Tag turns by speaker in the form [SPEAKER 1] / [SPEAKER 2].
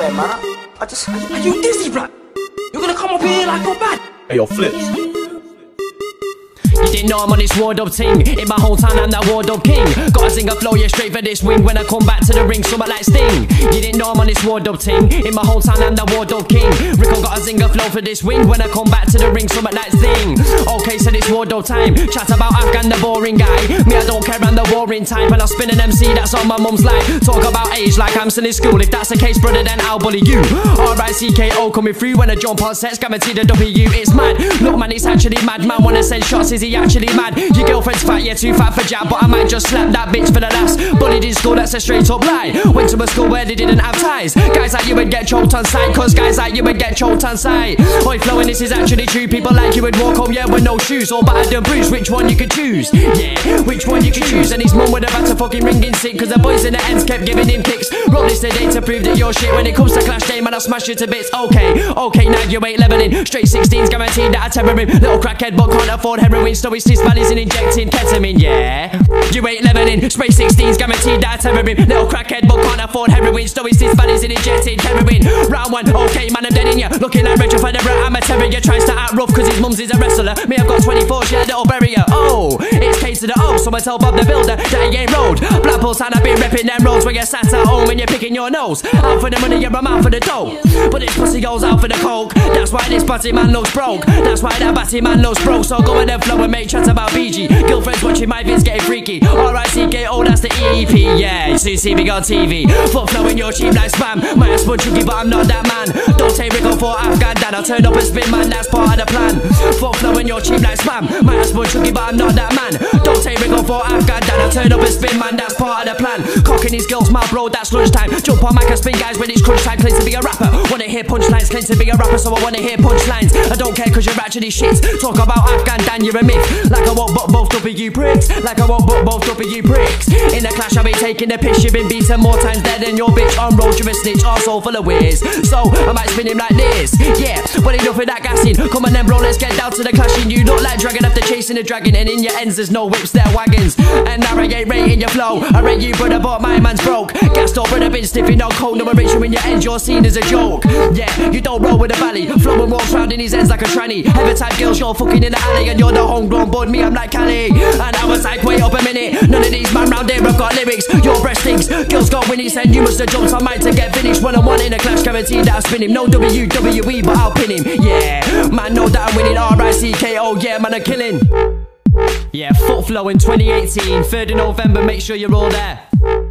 [SPEAKER 1] nowhere, man. Are you dizzy, bruh? You're gonna come up here like you're bad.
[SPEAKER 2] Hey, yo, Flips.
[SPEAKER 3] You didn't know I'm on this wardrobe ting. In my hometown I'm that wardrobe king. Got a zinger flow, yeah, straight for this wing. When I come back to the ring, something like Sting. You didn't know I'm on this wardrobe ting. In my hometown I'm that wardrobe king. Ricko got a zinger flow for this wing. When I come back to the ring, something like Sting. Okay, so it's wardrobe time. Chat about Afghan, the boring guy. Me, I don't care, I'm the warring type. And I spin an MC, that's on my mum's life. Talk about age like I'm still in school. If that's the case, brother, then I'll bully you. R-I-C-K-O coming through when I jump on sets. Guarantee the W, it's mad. Look, man, it's actually mad. Man wanna send shots, is he actually mad? Your girlfriend's fat, yeah, too fat for jab. But I might just slap that bitch for the last. Bullied in school, that's a straight up lie. Went to a school where they didn't have ties. Guys like you would get choked on sight. Cause guys like you would get choked on sight. Oi, Flowen, this is actually true. People like you would walk home, yeah, with no shoes. Or battered and bruised, which one you could choose? Yeah, which one you could choose? And his mum would have had to fucking ring in sick. Cause the boys in the ends kept giving him kicks. Roll this today to prove that you're shit. When it comes to clash day, man, I'll smash you to bits. Okay, now you ain't leveling. Straight 16s guaranteed that I terror him. Little crackhead but can't afford heroin. So he's valleys and injecting ketamine, yeah. You ain't leveling. Spray 16s guaranteed that I terror him. Little crackhead but can't afford heroin. So he's valleys and injecting heroin. Round one, okay, man, I'm dead in ya. Looking like Rachel Federer, I'm a terrier. Tries to act rough cause his mum's is a wrestler. Me, I've got 24, she had a little barrier. Oh, it's K to the O, so I tell Bob the Builder that he ain't rolled. Blackpool town, I've been repping them roads where you're sat at home and you're picking your nose. Out for the money, you're a man for the dough. But this pussy goes out for the coke. That's why this batty man looks broke. That's why that batty man looks broke. So go and then flow and make chats about BG. Girlfriends watching my vids getting freaky. R-I-C-K-O, that's the EEP. Yeah, you see me on TV. Foot flowing, you're cheap like spam. Might have spun chuggy, but I'm not that man. Don't take Ricko for Afghan dad. I'll turn up and spin, man, that's part of the plan. Foot flowing, you're cheap like spam. Might have spun chuggy, but I'm not that man. Don't take Ricko for Afghan dad. I'll turn up and spin, man, that's part of the plan. Cocking these girls, my bro, that's lunchtime. Jump on mic and spin, guys, when it's crunch time. Claims to be a rapper. Wanna hear punchlines, claims to be a rapper, so I wanna hear punchlines. I don't care cause you're actually shit. Talk about Afghan Dan, you're a myth. Like I won't but both W pricks. Like I won't but both W pricks. In the clash, I'll be taking the piss. You've been beaten more times dead than your bitch. On road, you're a snitch, arsehole full of whiz. So I might spin him like this. Yeah, but enough of that gassing. Come on then, bro, let's get down to the clashing. You look like dragon after chasing a dragon. And in your ends, there's no whips, they're wagons. And now I ain't rating your flow. I rate you, brother, but my man's broke. Gassed up, brother, been sniffing on coke. No, I rate you in your ends, you're seen as a joke. Yeah, you don't roll with a valley. Flowing walks round in his ends like a tranny. Ever type girls, you're fucking in the alley. And you're the homegrown bud, me, I'm like Cali. And I was like, wait up a minute. None of these man round here have got lyrics. Your breast stinks, girls got winnies. And you must have jumped on mine to get finished. When I'm one in a clash, guaranteed that I spin him. No WWE, but I'll pin him. Yeah, man, know that I'm winning. R-I-C-K-O, yeah, man, I'm killing. Yeah, Foot Flowen 2018, 3rd of November, make sure you're all there.